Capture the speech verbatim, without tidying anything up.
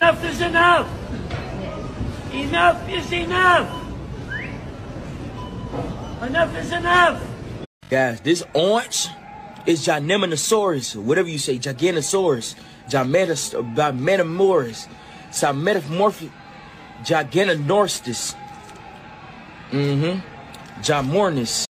Enough is enough. Enough is enough. Enough is enough. Guys, this orange is Gigantosaurus, whatever you say, Gigantosaurus, Gigantosaurus, Metamorphic, Gigantosaurus, mm-hmm, Gimornis.